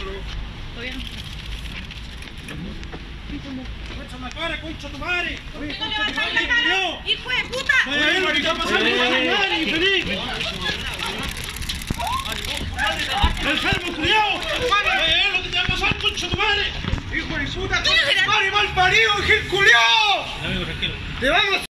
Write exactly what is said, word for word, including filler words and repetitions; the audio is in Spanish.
Todavía no. ¡Concha la cara, concha tu madre! ¡Venga a levantar la cara! ¡Hijo de puta! ¡Vaya lo que está pasando con tu madre, infeliz! ¡Enfermo, culiao! ¡Vaya lo que te va a pasar, concha tu madre! ¡Hijo de puta! ¡Madre mal parido, Gil culiao! ¡Te vamos!